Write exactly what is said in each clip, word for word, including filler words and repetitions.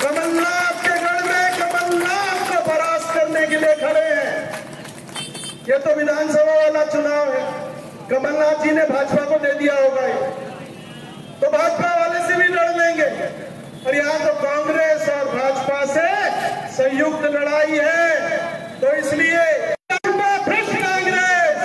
कमलनाथ के गढ़ में कमलनाथ को परास्त करने के लिए खड़े हैं। ये तो विधानसभा वाला चुनाव है, कमलनाथ जी ने भाजपा को दे दिया होगा, तो भाजपा वाले से भी लड़ लेंगे। और यहाँ तो कांग्रेस और भाजपा से संयुक्त लड़ाई है, तो इसलिए कांग्रेस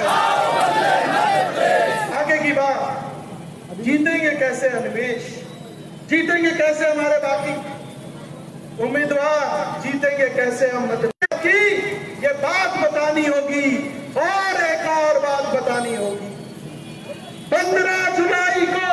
आगे की बात। जीतेंगे कैसे अनिमेश, जीतेंगे कैसे हमारे बाकी उम्मीदवार, जीतेंगे कैसे हम मतदान की ये बात बतानी होगी। और एक और बात बतानी होगी, पंद्रह जुलाई को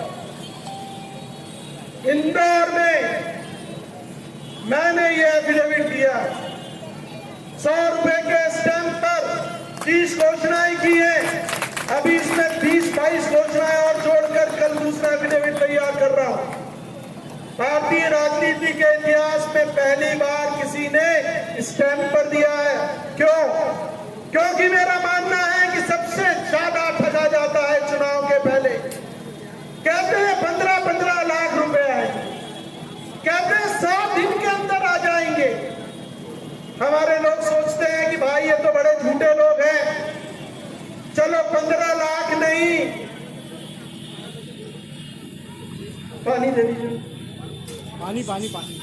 इंदौर में मैंने ये एफिडेविट दिया, सौ रुपए के स्टैंप पर तीस घोषणाएं की हैं। अभी इसमें बीस बाईस घोषणाएं और जोड़कर कल दूसरा एफिडेविट तैयार कर रहा हूं। भारतीय राजनीति के इतिहास में पहली बार किसी ने स्टैंप पर दिया है। क्यों? क्योंकि मेरा मानना है कि सबसे ज्यादा ठगा जाता है चुनाव के पहले। कहते हैं पंद्रह पंद्रह लाख रुपए आएंगे, कहते हैं सौ दिन के अंदर आ जाएंगे। हमारे लोग सोचते हैं कि भाई ये तो बड़े झूठे लोग हैं, चलो पंद्रह लाख नहीं, पानी दे दीजिए, पानी पानी पानी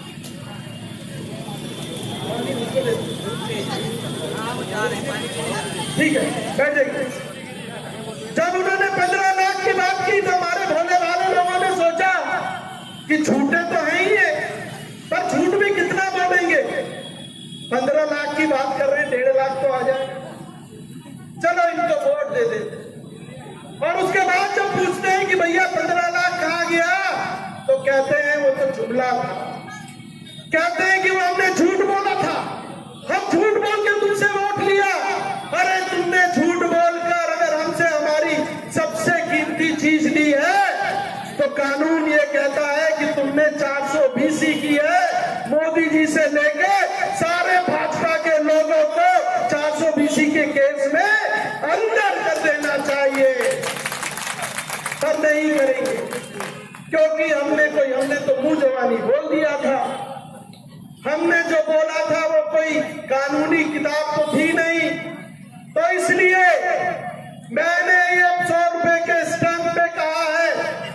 ठीक है, बैठ जाइए। जब उन्होंने पंद्रह लाख की बात की तो हमारे भोले वाले लोगों ने सोचा कि झूठे तो हैं ही है, पर झूठ भी कितना बोलेंगे। पंद्रह लाख की बात कर रहे हैं, डेढ़ लाख तो आ जाए, चलो इनको वोट दे देते। और उसके बाद जब पूछते हैं कि भैया पंद्रह लाख कहाँ गया, तो कहते हैं वो तो जुमला था, कहते हैं कि वो हमने झूठ बोला था, हम झूठ बोल के तुमसे वोट लिया। अरे तुमने झूठ बोलकर अगर हमसे हमारी सबसे कीमती चीज ली है तो कानून ये कहता है कि तुमने चार सौ बीसी की है। मोदी जी से लेके सारे भाजपा के लोगों को चार सौ बीसी के केस में अंदर कर देना चाहिए, पर नहीं करेंगे क्योंकि हमने कोई हमने तो मुंह जवानी बोल दिया था। हमने जो बोला था वो कोई कानूनी किताब तो थी नहीं, तो इसलिए मैंने ये सौ रुपए के स्टैंप पे कहा है,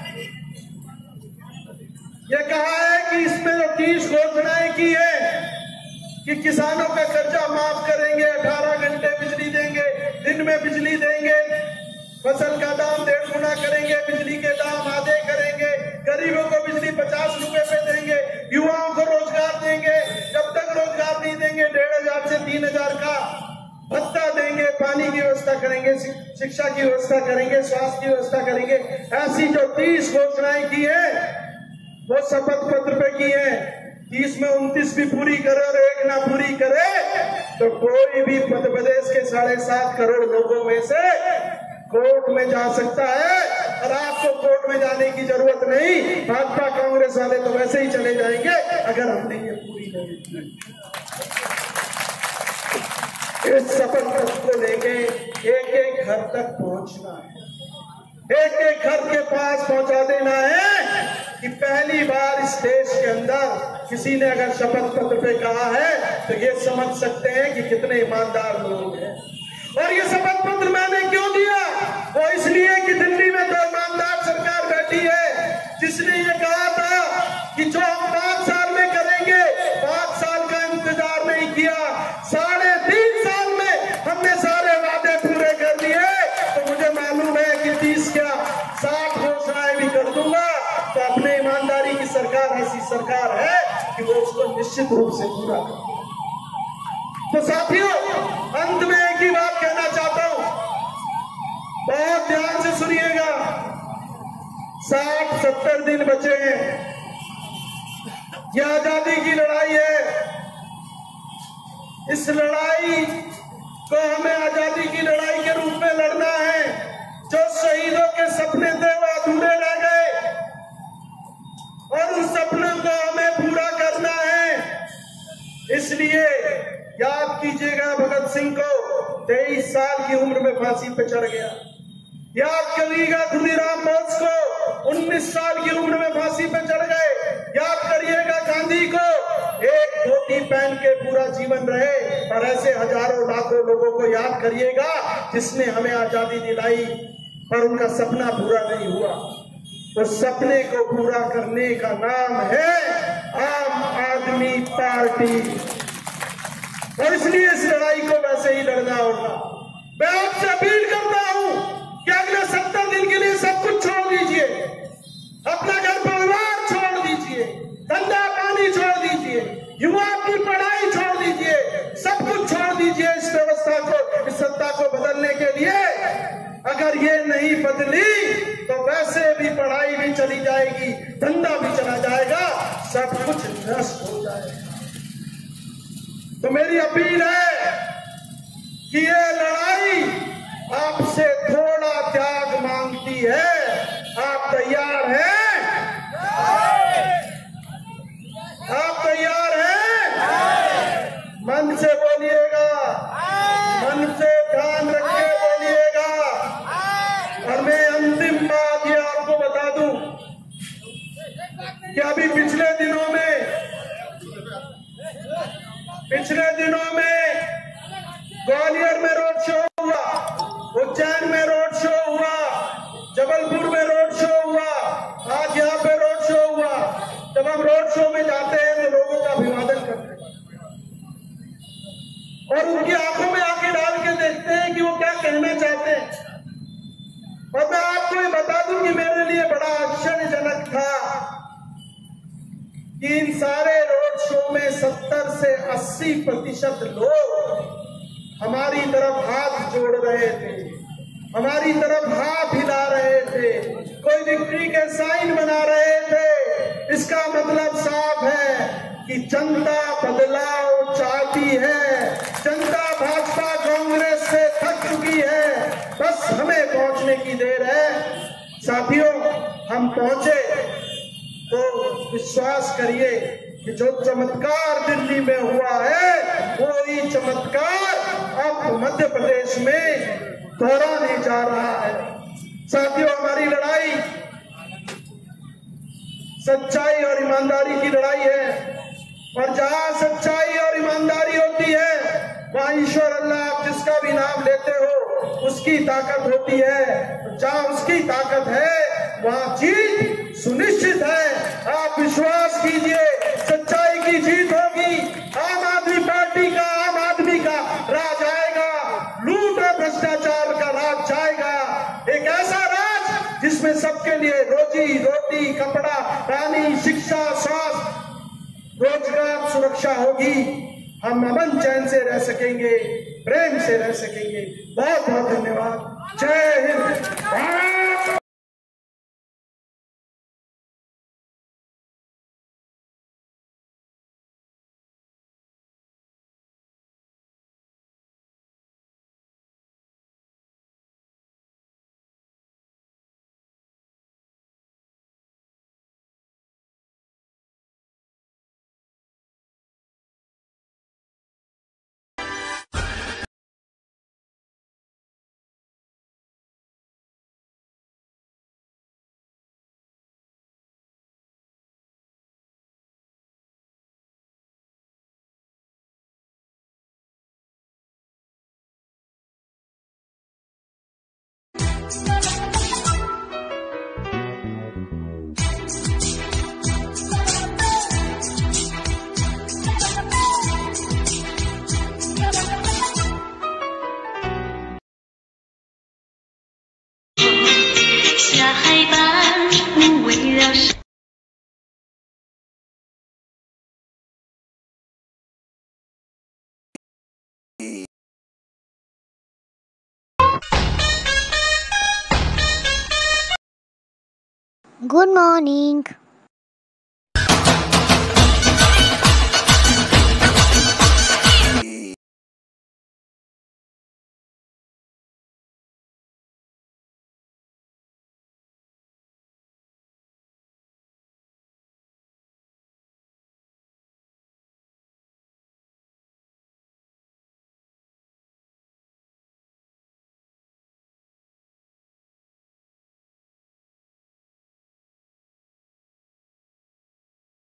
ये कहा है कि इसमें जो तीस घोषणाएं की है कि किसानों का कर्जा माफ करेंगे, अठारह घंटे बिजली देंगे, दिन में बिजली देंगे, फसल का दाम डेढ़ गुना करेंगे, बिजली के दाम आधे करेंगे, गरीबों को बिजली पचास रुपए पे देंगे, युवाओं को रोजगार देंगे, जब तक रोजगार नहीं देंगे डेढ़ हजार से तीन हजार का भत्ता देंगे, पानी की व्यवस्था करेंगे, शिक्षा की व्यवस्था करेंगे, स्वास्थ्य की व्यवस्था करेंगे। ऐसी जो तीस घोषणाएं की है वो शपथ पत्र पे की है। तीस में उनतीस भी पूरी करे और एक ना पूरी करे तो कोई भी मध्य प्रदेश के साढ़े सात करोड़ लोगों में से कोर्ट में जा सकता है। और आपको कोर्ट में जाने की जरूरत नहीं, भाजपा कांग्रेस वाले तो वैसे ही चले जाएंगे अगर हमने ये पूरी नहीं की। इस शपथ पत्र को लेके एक एक घर तक पहुंचना है, एक एक घर के पास पहुंचा देना है कि पहली बार इस देश के अंदर किसी ने अगर शपथ पत्र पे कहा है तो ये समझ सकते हैं कि कितने ईमानदार लोग हैं। और ये शपथ पत्र मैंने क्यों दिया? वो इसलिए कि दिल्ली में तो ईमानदार सरकार बैठी है जिसने ये कहा था कि जो हम पांच साल में करेंगे, पांच साल का इंतजार नहीं किया, साढ़े तीन साल में हमने सारे वादे पूरे कर दिए। तो मुझे मालूम है कि तीस क्या साठ घोषणाएं भी कर दूंगा। तो अपने ईमानदारी की सरकार ऐसी सरकार है कि वो उसको निश्चित रूप से पूरा करे। तो साथियों, अंत में एक ही बात कहना चाहता हूं, बहुत ध्यान से सुनिएगा। साठ सत्तर दिन बचे हैं, यह आजादी की लड़ाई है। इस लड़ाई को हमें आजादी की लड़ाई के रूप में लड़ना है। जो शहीदों के सपने थे वो अधूरे रह गए और उन सपनों को हमें पूरा करना है। इसलिए याद कीजिएगा, भगत सिंह को तेईस साल की उम्र में फांसी पे चढ़ गया। याद करिएगा खुदीराम बोस को उन्नीस साल की उम्र में फांसी पे चढ़ गए। याद करिएगा गांधी को पहन के पूरा जीवन रहे। और ऐसे हजारों लाखों लोगों को याद करिएगा जिसने हमें आजादी दिलाई पर उनका सपना पूरा नहीं हुआ। उस सपने को पूरा करने का नाम है आम आदमी पार्टी। और इसलिए इस लड़ाई को वैसे ही लड़ना होगा। मैं आपसे अपील करता हूं कि अगले सत्तर दिन के लिए सब कुछ छोड़ दीजिए, अपना घर परिवार छोड़ दीजिए, धंधा पानी छोड़ दीजिए, युवा की पढ़ाई छोड़ दीजिए, सब कुछ छोड़ दीजिए इस व्यवस्था को, इस सत्ता को बदलने के लिए। अगर ये नहीं बदली तो वैसे भी पढ़ाई भी चली जाएगी, धंधा भी चला जाएगा, सब कुछ नष्ट हो जाएगा। तो मेरी अपील है कि ये लड़ाई आपसे थोड़ा त्याग मांगती है। आप तैयार हैं? आप तैयार हैं? मन से बोलिएगा, मन से ध्यान रख के बोलिएगा। और मैं अंतिम बात ये आपको बता दूं कि अभी पिछले दिनों में पिछले दिनों में ग्वालियर में रोड शो हुआ, उज्जैन में रोड शो हुआ, जबलपुर में रोड शो हुआ, आज यहाँ पे रोड शो हुआ। जब हम रोड शो में जाते हैं तो लोगों का अभिवादन करते हैं और उनकी आंखों में आंखें डाल के देखते हैं कि वो क्या कहना चाहते हैं। और मैं आपको ये बता दूं कि मेरे लिए बड़ा आश्चर्यजनक था कि इन सारे रोड शो में सत्तर से अस्सी प्रतिशत लोग हमारी तरफ हाथ जोड़ रहे थे, हमारी तरफ हाथ हिला रहे थे, कोई विक्ट्री के साइन बना रहे थे। इसका मतलब साफ है कि जनता बदलाव चाहती है। जनता भाजपा कांग्रेस से थक चुकी है, बस हमें पहुंचने की देर है। साथियों, हम पहुंचे तो विश्वास करिए कि जो चमत्कार दिल्ली में हुआ है वो ही चमत्कार अब मध्य प्रदेश में दोहराने जा रहा है। साथियों, हमारी लड़ाई सच्चाई और ईमानदारी की लड़ाई है और जहां सच्चाई और ईमानदारी होती है वहां ईश्वर अल्लाह, आप जिसका भी नाम लेते हो, उसकी ताकत होती है। जहां उसकी ताकत है वहां जीत सुनिश्चित है। आप विश्वास कीजिए, सच्चाई की जीत होगी। आम आदमी पार्टी का, आम आदमी का राज आएगा, लूट और भ्रष्टाचार का राज जाएगा। एक ऐसा राज जिसमें सबके लिए रोजी रोटी, कपड़ा, पानी, शिक्षा, स्वास्थ्य, रोजगार, सुरक्षा होगी। हम अमन चैन से रह सकेंगे, प्रेम से रह सकेंगे। बहुत बहुत धन्यवाद। जय हिंद। Good morning.